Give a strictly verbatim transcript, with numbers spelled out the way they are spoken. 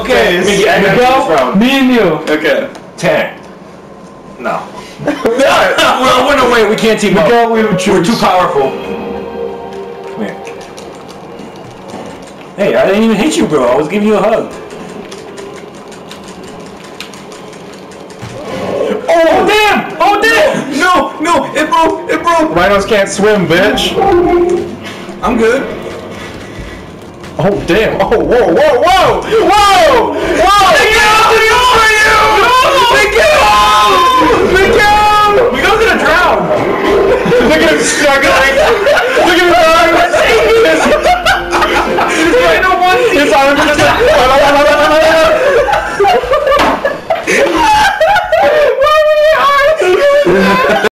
Okay, Miguel, me and you. Okay. Ten. No. Well, no, no, wait, we can't team up. Miguel, we would choose. We're too powerful. Come here. Hey, I didn't even hit you, bro. I was giving you a hug. Oh, damn! Oh, damn! No, no, it broke, it broke. Rhinos can't swim, bitch. I'm good. Oh, damn. Oh, whoa, whoa, whoa! Whoa! Whoa! Miguel, this is for you! Miguel! Miguel! Miguel's gonna drown. Look at him struggling. Look at him. I know one thing. His arms are just like...